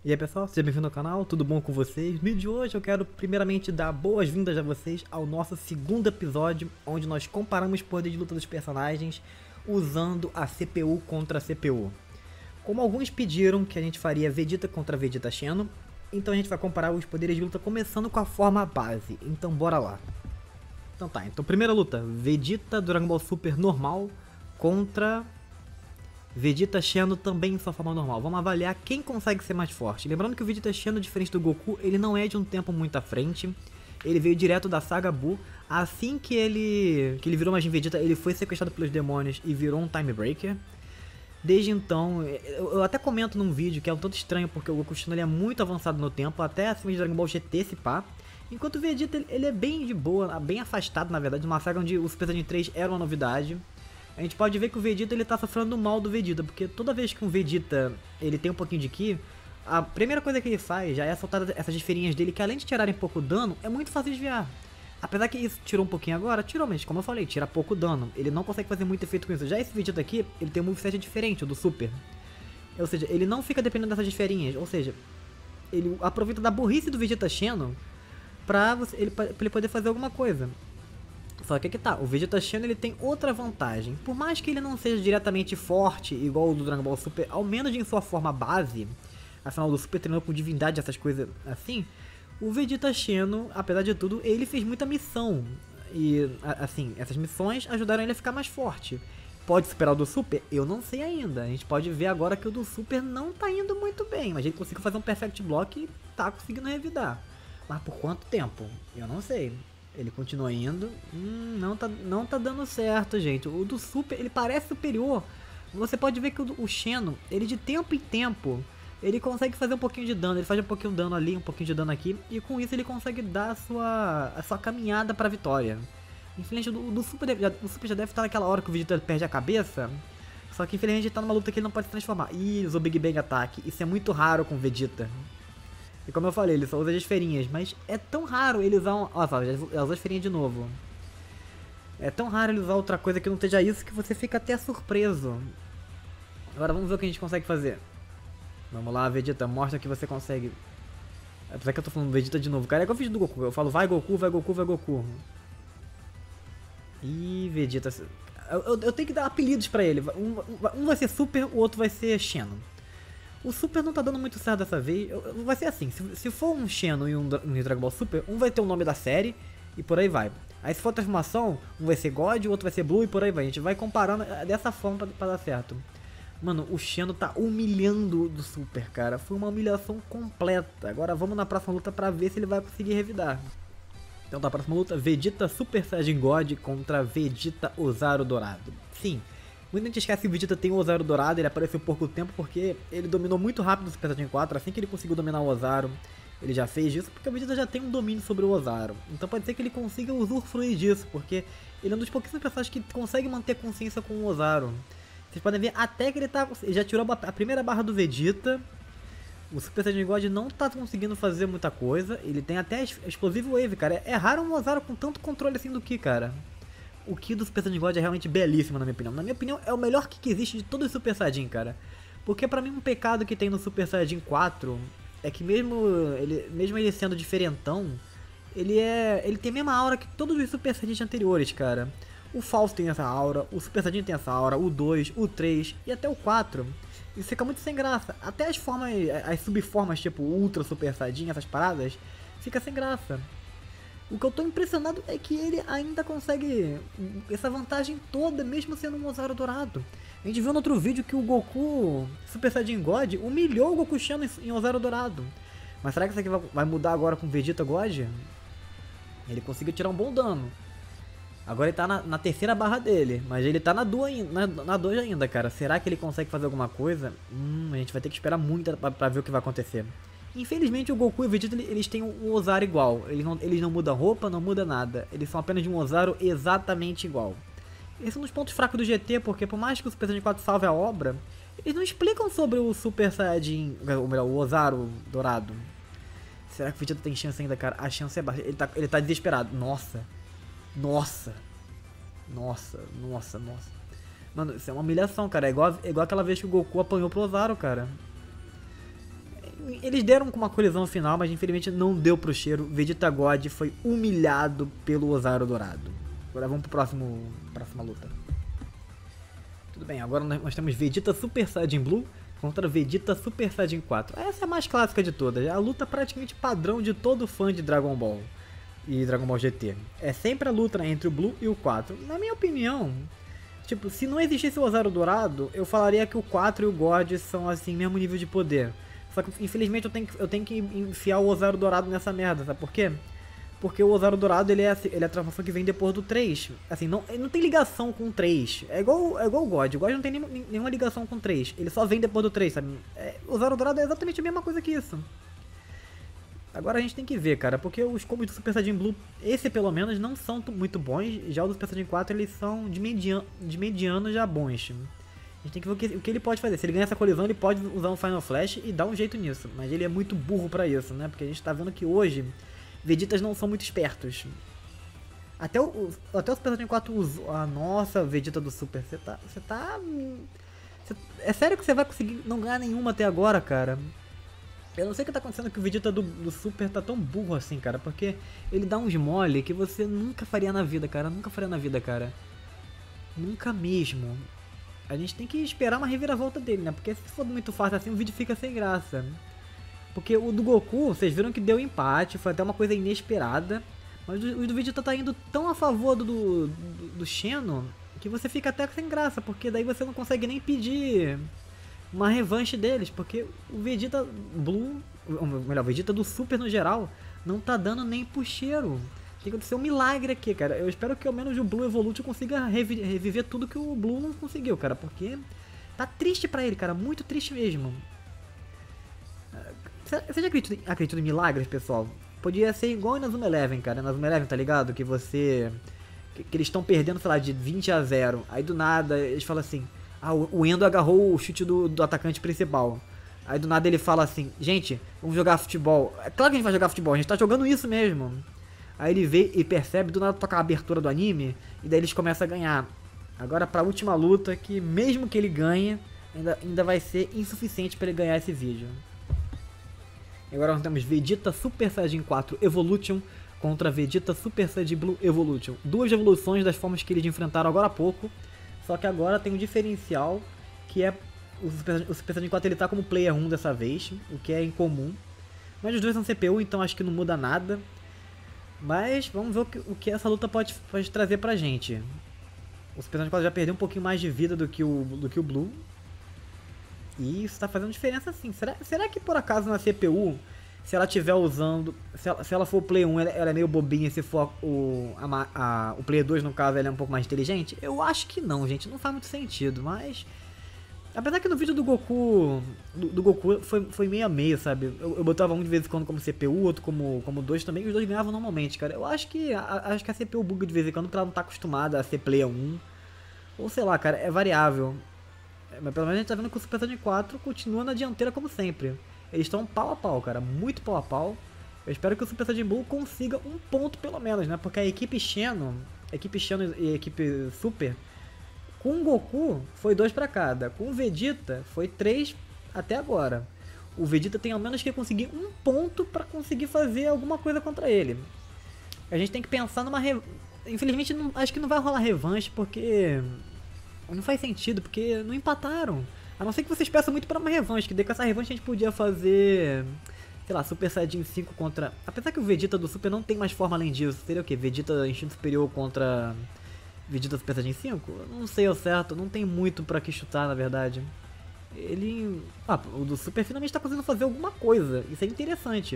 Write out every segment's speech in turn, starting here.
E aí pessoal, seja bem-vindo ao canal, tudo bom com vocês? No vídeo de hoje eu quero primeiramente dar boas-vindas a vocês ao nosso segundo episódio, onde nós comparamos o poder de luta dos personagens usando a CPU contra a CPU. Como alguns pediram que a gente faria Vegeta contra Vegeta Xeno, então a gente vai comparar os poderes de luta começando com a forma base, então bora lá. Então tá, então primeira luta, Vegeta Dragon Ball Super normal contra Vegeta Xeno também em sua forma normal. Vamos avaliar quem consegue ser mais forte. Lembrando que o Vegeta Xeno, diferente do Goku, ele não é de um tempo muito à frente. Ele veio direto da saga Buu. Assim que ele virou Majin Vegeta, ele foi sequestrado pelos demônios e virou um Time Breaker. Desde então, eu até comento num vídeo que é um tanto estranho, porque o Goku Xeno ele é muito avançado no tempo, até acima de Dragon Ball GT se pá. Enquanto o Vegeta ele é bem de boa, bem afastado na verdade, uma saga onde o Super Saiyajin 3 era uma novidade. A gente pode ver que o Vegeta ele tá sofrendo mal do Vegeta, porque toda vez que um Vegeta ele tem um pouquinho de Ki, a primeira coisa que ele faz já é soltar essas esferinhas dele, que além de tirarem pouco dano, é muito fácil de desviar. Apesar que isso tirou um pouquinho agora, tirou, mas como eu falei, tira pouco dano. Ele não consegue fazer muito efeito com isso. Já esse Vegeta aqui, ele tem um moveset diferente, o do Super. Ou seja, ele não fica dependendo dessas esferinhas, ou seja, ele aproveita da burrice do Vegeta Xeno pra ele poder fazer alguma coisa. Só que aqui tá, o Vegeta Xeno ele tem outra vantagem. Por mais que ele não seja diretamente forte, igual o do Dragon Ball Super, ao menos em sua forma base, afinal do Super treinou com divindade, essas coisas assim, o Vegeta Xeno, apesar de tudo, ele fez muita missão. E, assim, essas missões ajudaram ele a ficar mais forte. Pode superar o do Super? Eu não sei ainda. A gente pode ver agora que o do Super não tá indo muito bem, mas ele conseguiu fazer um Perfect Block e tá conseguindo revidar. Mas por quanto tempo? Eu não sei. Ele continua indo. Não tá dando certo, gente. O do Super, ele parece superior. Você pode ver que o Xeno, ele de tempo em tempo, ele consegue fazer um pouquinho de dano. Ele faz um pouquinho de dano ali, um pouquinho de dano aqui. E com isso ele consegue dar a sua caminhada pra vitória. Infelizmente, o Super já deve estar naquela hora que o Vegeta perde a cabeça. Só que infelizmente ele tá numa luta que ele não pode se transformar. Ih, usou Big Bang Attack. Isso é muito raro com o Vegeta. E como eu falei, ele só usa as esferinhas, mas é tão raro ele usar Ó, já usou a esferinha de novo. É tão raro ele usar outra coisa que não seja isso que você fica até surpreso. Agora vamos ver o que a gente consegue fazer. Vamos lá, Vegeta, mostra que você consegue. Apesar que eu tô falando Vegeta de novo, cara, é que eu fiz do Goku. Eu falo vai Goku, vai Goku, vai Goku. Ih, Vegeta. Eu tenho que dar apelidos pra ele. Um vai ser Super, o outro vai ser Xeno. O Super não tá dando muito certo dessa vez. Vai ser assim, se for um Xeno e um Dragon Ball Super, um vai ter o nome da série e por aí vai. Aí se for transformação, um vai ser God, o outro vai ser Blue e por aí vai. A gente vai comparando dessa forma pra dar certo. Mano, o Xeno tá humilhando do Super, cara. Foi uma humilhação completa. Agora vamos na próxima luta pra ver se ele vai conseguir revidar. Então tá, próxima luta, Vegeta Super Saiyajin God contra Vegeta Ozaru Dourado. Sim. Muita gente esquece que o Vegeta tem o Ozaru Dourado, ele apareceu por pouco tempo porque ele dominou muito rápido o Super Saiyajin 4, assim que ele conseguiu dominar o Ozaru, ele já fez isso porque o Vegeta já tem um domínio sobre o Ozaru. Então pode ser que ele consiga usufruir disso, porque ele é um dos pouquíssimos personagens que consegue manter consciência com o Ozaru. Vocês podem ver até que ele já tirou a primeira barra do Vegeta, o Super Saiyajin God não tá conseguindo fazer muita coisa, ele tem até explosivo Wave, cara. É raro um Ozaru com tanto controle assim do Ki, cara. O Ki do Super Saiyajin God é realmente belíssimo, na minha opinião. Na minha opinião, é o melhor Ki que existe de todo o Super Saiyajin, cara. Porque pra mim, um pecado que tem no Super Saiyajin 4 é que mesmo ele sendo diferentão, ele tem a mesma aura que todos os Super Saiyajins anteriores, cara. O Falso tem essa aura, o Super Saiyajin tem essa aura, o 2, o 3 e até o 4. Isso fica muito sem graça. Até as formas, as subformas tipo Ultra Super Saiyajin, essas paradas, fica sem graça. O que eu tô impressionado é que ele ainda consegue essa vantagem toda, mesmo sendo um Ozaru Dourado. A gente viu no outro vídeo que o Goku Super Saiyajin God humilhou o Goku Xeno em Ozaru Dourado. Mas será que isso aqui vai mudar agora com Vegeta God? Ele conseguiu tirar um bom dano. Agora ele tá na terceira barra dele, mas ele tá na 2 ainda, cara. Será que ele consegue fazer alguma coisa? A gente vai ter que esperar muito pra ver o que vai acontecer. Infelizmente o Goku e o Vegeta eles têm um Ozaru igual, eles não mudam roupa, não muda nada, eles são apenas de um Ozaru exatamente igual. Esse é um dos pontos fracos do GT, porque por mais que o Super Saiyajin 4 salve a obra, eles não explicam sobre o Super Saiyajin, ou melhor, o Ozaru Dourado. Será que o Vegeta tem chance ainda, cara? A chance é baixa, ele tá desesperado, nossa. Mano, isso é uma humilhação, cara, é igual aquela vez que o Goku apanhou pro Ozaru, cara. Eles deram com uma colisão final, mas infelizmente não deu pro cheiro. Vegeta God foi humilhado pelo Ozaru Dourado. Agora vamos pro próxima luta. Tudo bem, agora nós temos Vegeta Super Saiyajin Blue contra Vegeta Super Saiyajin 4. Essa é a mais clássica de todas, é a luta praticamente padrão de todo fã de Dragon Ball e Dragon Ball GT. É sempre a luta entre o Blue e o 4. Na minha opinião, tipo, se não existisse o Ozaru Dourado, eu falaria que o 4 e o God são assim, mesmo nível de poder. Só que infelizmente eu tenho que enfiar o Ozaru Dourado nessa merda, sabe por quê? Porque o Ozaru Dourado ele é a transformação que vem depois do 3. Assim, ele não tem ligação com o 3. É igual o God. O God não tem nenhuma ligação com o 3. Ele só vem depois do 3, sabe? O Ozaru Dourado é exatamente a mesma coisa que isso. Agora a gente tem que ver, cara, porque os combos do Super Saiyajin Blue, esse pelo menos, não são muito bons. Já os do Super Saiyajin 4, eles são de mediano já bons. A gente tem que ver o que ele pode fazer. Se ele ganhar essa colisão, ele pode usar um Final Flash e dar um jeito nisso. Mas ele é muito burro pra isso, né? Porque a gente tá vendo que hoje Vegetas não são muito espertos. Até o Super Saiyajin 4 usou. Ah, nossa, Vegeta do Super. É sério que você vai conseguir não ganhar nenhuma até agora, cara? Eu não sei o que tá acontecendo, que o Vegeta do Super tá tão burro assim, cara. Porque ele dá uns mole que você nunca faria na vida, cara. Nunca faria na vida, cara. Nunca mesmo. A gente tem que esperar uma reviravolta dele, né? Porque se for muito fácil assim, o vídeo fica sem graça. Porque o do Goku, vocês viram que deu empate, foi até uma coisa inesperada. Mas o do Vegeta tá indo tão a favor do Xeno que você fica até sem graça, porque daí você não consegue nem pedir uma revanche deles, porque o Vegeta Blue, ou melhor, o Vegeta do Super no geral, não tá dando nem pro cheiro. Tem que acontecer um milagre aqui, cara. Eu espero que ao menos o Blue Evolute consiga reviver tudo que o Blue não conseguiu, cara, porque tá triste pra ele, cara, muito triste mesmo. Você já acredita em milagres, pessoal? Podia ser igual na Zuma Eleven, cara. Na Zuma Eleven, tá ligado? Que você... Que eles estão perdendo, sei lá, de 20-0. Aí do nada, eles falam assim... Ah, o Endo agarrou o chute do atacante principal. Aí do nada ele fala assim... Gente, vamos jogar futebol. É claro que a gente vai jogar futebol, a gente tá jogando isso mesmo. Aí ele vê e percebe, do nada toca a abertura do anime. E daí eles começam a ganhar. Agora pra última luta, que mesmo que ele ganhe... Ainda vai ser insuficiente pra ele ganhar esse vídeo. Agora nós temos Vegeta Super Saiyajin 4 Evolution contra Vegeta Super Saiyajin Blue Evolution. Duas evoluções das formas que eles enfrentaram agora há pouco. Só que agora tem um diferencial, que é o Super Saiyajin 4 ele tá como Player 1 dessa vez, o que é incomum. Mas os dois são CPU, então acho que não muda nada. Mas vamos ver o que essa luta pode trazer pra gente. O Super Saiyajin 4 já perdeu um pouquinho mais de vida do que o Blue. E isso tá fazendo diferença sim. Será que por acaso na CPU, se ela tiver usando... Se ela for o Play 1, ela é meio bobinha, se for o Play 2, no caso, ela é um pouco mais inteligente? Eu acho que não, gente. Não faz muito sentido, mas... Apesar que no vídeo do Goku... Do Goku foi meio a meio, sabe? Eu botava um de vez em quando como CPU, outro como 2 também, e os dois ganhavam normalmente, cara. Eu acho que a CPU buga de vez em quando porque ela não tá acostumada a ser Player 1. Ou sei lá, cara, é variável. Mas pelo menos a gente tá vendo que o Super Saiyajin 4 continua na dianteira como sempre. Eles estão pau a pau, cara, muito pau a pau. Eu espero que o Super Saiyajin Blue consiga um ponto pelo menos, né? Porque a equipe Xeno e a equipe Super, com o Goku foi 2 pra cada. Com o Vegeta foi 3 até agora. O Vegeta tem ao menos que conseguir um ponto pra conseguir fazer alguma coisa contra ele. A gente tem que pensar numa... Infelizmente acho que não vai rolar revanche porque... Não faz sentido, porque não empataram. A não ser que vocês peçam muito pra uma revanche, que daí com essa revanche a gente podia fazer... Sei lá, Super Saiyajin 5 contra... Apesar que o Vegeta do Super não tem mais forma além disso. Seria o quê? Vegeta instinto superior contra... Vegeta Super Saiyajin 5? Não sei ao certo, não tem muito pra que chutar, na verdade. Ele... o do Super finalmente tá conseguindo fazer alguma coisa. Isso é interessante.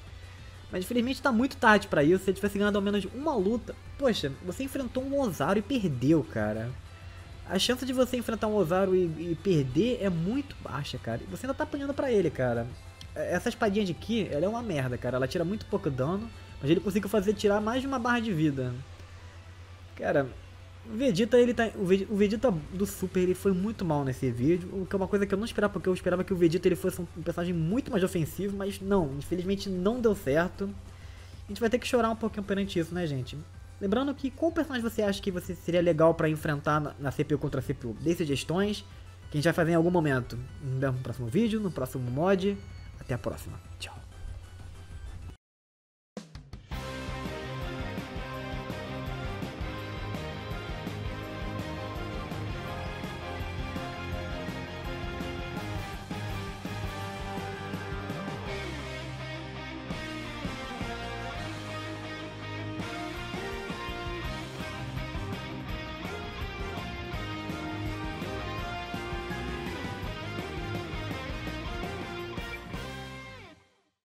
Mas infelizmente tá muito tarde pra isso. Se ele tivesse ganhado ao menos uma luta... Poxa, você enfrentou um Ozaru e perdeu, cara. A chance de você enfrentar um Ozaru e perder é muito baixa, cara. E você ainda tá apanhando pra ele, cara. Essa espadinha de Ki, ela é uma merda, cara. Ela tira muito pouco dano, mas ele conseguiu tirar mais de uma barra de vida. Cara, o Vegeta, o Vegeta do Super, ele foi muito mal nesse vídeo. O que é uma coisa que eu não esperava, porque eu esperava que o Vegeta ele fosse um personagem muito mais ofensivo, mas não, infelizmente não deu certo. A gente vai ter que chorar um pouquinho perante isso, né, gente? Lembrando que qual personagem você acha que seria legal pra enfrentar na CPU contra a CPU? Dê sugestões, que a gente vai fazer em algum momento. No próximo vídeo, no próximo mod. Até a próxima. Tchau.